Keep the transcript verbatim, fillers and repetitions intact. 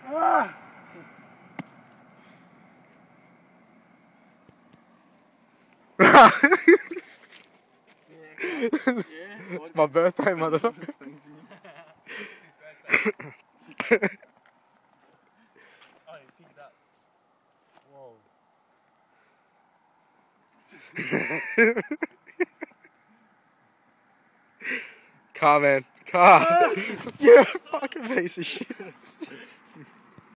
Ah. Yeah, it's my birthday, motherfucker. Oh, you picked up. Whoa. Car, man. Car. Yeah, fucking piece of shit.